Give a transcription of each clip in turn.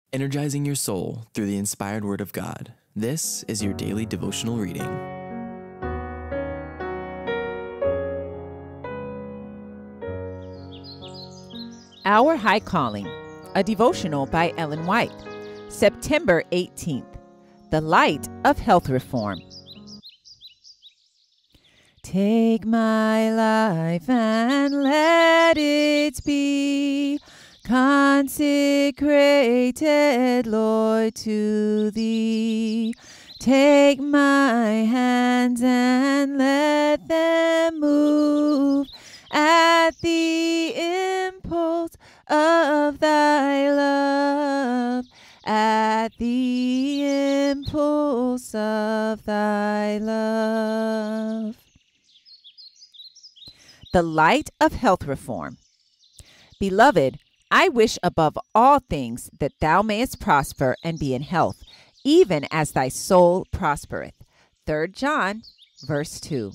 energizing your soul through the inspired Word of God. This is your daily devotional reading. Our High Calling, a devotional by Ellen White, September 18th. The Light of Health Reform. Take my life and let it be consecrated, Lord, to Thee. Take my hands and let them move at the impulse of Thy love, at the impulse of Thy love. The light of health reform. Beloved, I wish above all things that thou mayest prosper and be in health, even as thy soul prospereth. 3 John, verse 2.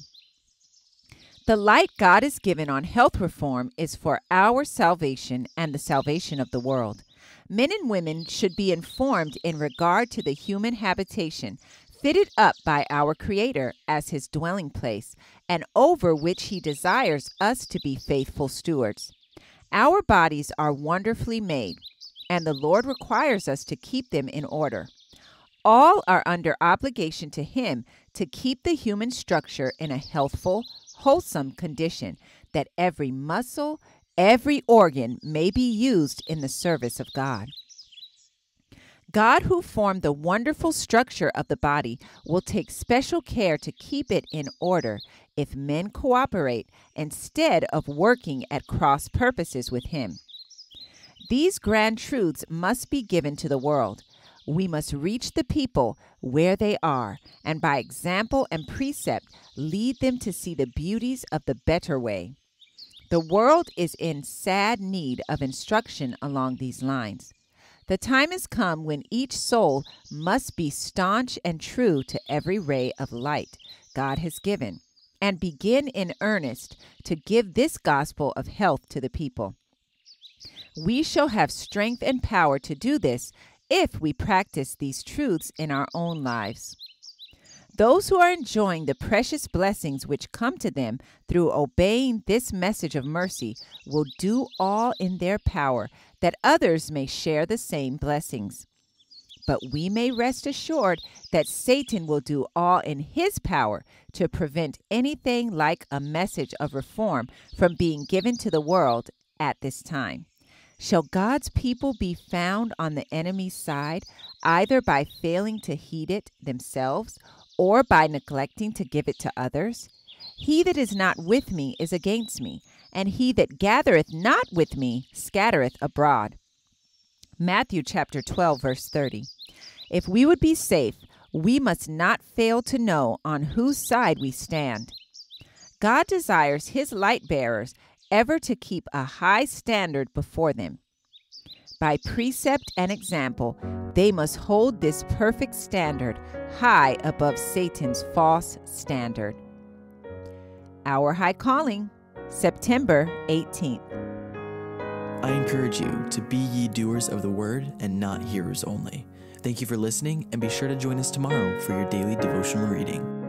The light God has given on health reform is for our salvation and the salvation of the world. Men and women should be informed in regard to the human habitation fitted up by our Creator as His dwelling place, and over which He desires us to be faithful stewards. Our bodies are wonderfully made, and the Lord requires us to keep them in order. All are under obligation to Him to keep the human structure in a healthful, wholesome condition, that every muscle, every organ may be used in the service of God. God, who formed the wonderful structure of the body, will take special care to keep it in order if men cooperate instead of working at cross purposes with Him. These grand truths must be given to the world. We must reach the people where they are, and by example and precept lead them to see the beauties of the better way. The world is in sad need of instruction along these lines. The time has come when each soul must be staunch and true to every ray of light God has given, and begin in earnest to give this gospel of health to the people. We shall have strength and power to do this if we practice these truths in our own lives. Those who are enjoying the precious blessings which come to them through obeying this message of mercy will do all in their power that others may share the same blessings. But we may rest assured that Satan will do all in his power to prevent anything like a message of reform from being given to the world at this time. Shall God's people be found on the enemy's side, either by failing to heed it themselves or by neglecting to give it to others? He that is not with me is against me, and he that gathereth not with me scattereth abroad. Matthew chapter 12, verse 30. If we would be safe, we must not fail to know on whose side we stand. God desires His light bearers ever to keep a high standard before them. By precept and example, they must hold this perfect standard high above Satan's false standard. Our High Calling, September 18th. I encourage you to be ye doers of the word and not hearers only. Thank you for listening, and be sure to join us tomorrow for your daily devotional reading.